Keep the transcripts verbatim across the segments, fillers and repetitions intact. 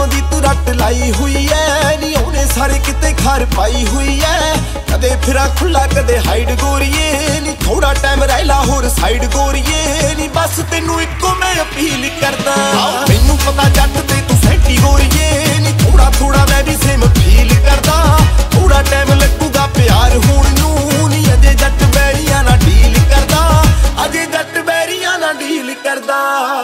दी तू रट लाई हुई है नी ओने सारे किते घर पाई हुई है कदे फिरा खुला कदे हाइड गोरीए नी थोड़ा टाइम रह ला होर साइड गोरीए नी बस तेनू इको मैं अपील करदा मैनू पता जट ते तू सैंटी गोरीए नी थोड़ा थोड़ा मैं भी सेम फील करदा थोड़ा टाइम लगूगा प्यार होण नू नी अजे जट बैरियां ना डील करदा अजे जट बैरियां ना डील करदा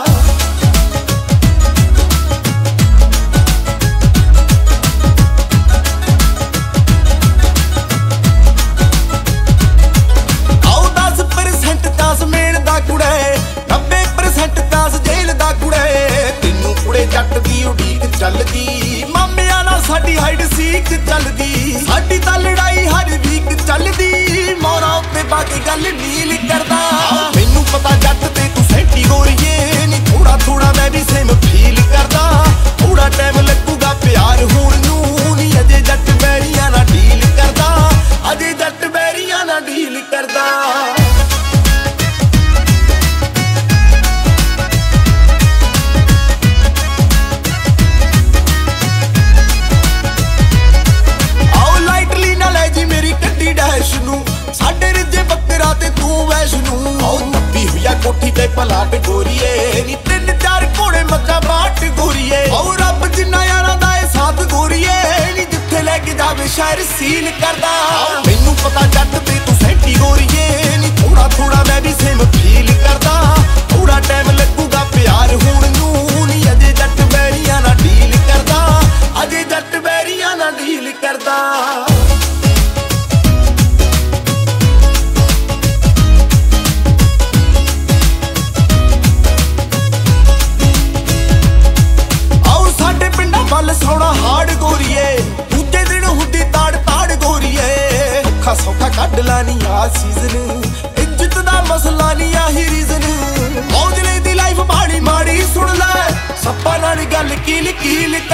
जट दी उड़ीक चलदी मामिया ना साडी हाइड सीक चलदी साडी तां लड़ाई हर वीक चलदी मोरा उत्ते बाकी गल नील करदा मैनू पता जट ते तू सैंटी गोरीए नी थोड़ा थोड़ा मैं भी सेम फील करदा थोड़ा टाइम लगूगा प्यार होण नू नी अजे जट बैरियां ना डील करदा अजे जट बैरियां ना डील करदा कोठी ते पलाट गोरीए नी तीन चार घोड़े मचा बाट गोरीए और रब जिन्ना यारां दा ए साथ गोरीए नी जिथे लेके जावे शहर सील करदा मैनू पता जट ते तू सैंटी गोरीए नी थोड़ा थोड़ा मैं भी सेम फील करदा थोड़ा टाइम लगूगा प्यार होण नू नी अजे जट बैरियां ना डील करदा अजे जट बैरियां ना डील करदा सौना हाड़ गोरीए दूजे दिन हुंदी ताड़ ताड़ गोरीए औखा सौखा कढ लानी आ सीजन इज्जत दा मसला नी आही रीजन मौजले दी लाइफ माड़ी माड़ी सुन लै सप्पा नाल गल कील कील